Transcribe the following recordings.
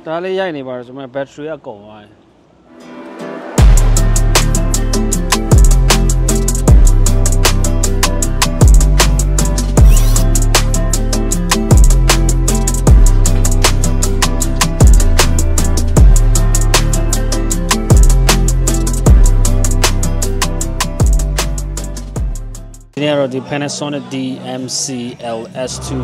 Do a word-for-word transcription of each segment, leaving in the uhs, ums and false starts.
ဒါလေးရိုက်နေပါတော့ဆိုမှ battery ကကုန်သွားတယ်ဒီနေ့တော့ဒီ Panasonic D M C L S two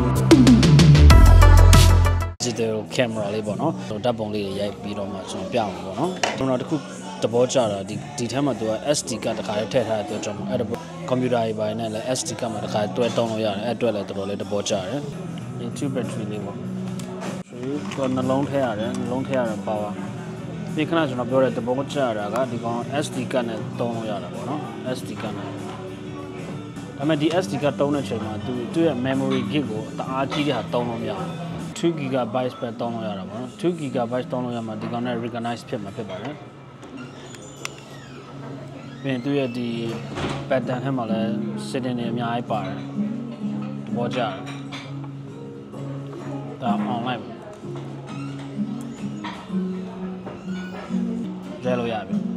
digital camera လေးပေါ့နော်ဓာတ်ပုံလေးတွေရိုက်ပြီးတော့မှကျွန်တော်ပြအောင်ပေါ့နော်ကျွန်တော်တခုသဘောကျတာဒီဒီထဲမှာသူက S D ကတခါလေးထည့်ထားတဲ့အတွက်ကြောင့်အဲ့ဒါ computer တွေပိုင်းနဲ့လည်း S D ကမှတခါတွဲတောင်းလို့ရတယ်အဲ့အတွက်လည်းတော်တော်လေးသဘောကျတယ်ဒီ two battery လေးပေါ့ဒီတော့နှလုံးထည့်ရတယ်နှလုံးထည့်ရတဲ့ power ဒီခဏကျွန်တော်ပြောတဲ့သဘောကျတာကဒီကောင် S D ကနဲ့တောင်းလို့ရတာပေါ့နော် S D ကနဲ့ဒါပေမဲ့ဒီ S D ကတုံးတဲ့ချိန်မှာသူသူ့ရဲ့ memory gig ကိုတအားကြီးတဲ့ဟာတုံးလို့မရဘူးtwo gigabytes ပဲတုံးလို့ရတာပေါ့နော်two gigabytes တုံးလို့ရမှာဒီကောင်နဲ့ recognize ဖြစ်မှာဖြစ်ပါတယ်ပြီးရင်သူ့ရဲ့ဒီ pattern ထဲမှာလည်း setting တွေအများကြီးပါတယ်သဘောကျတယ်ဒါ online ရဲလို့ရပြီ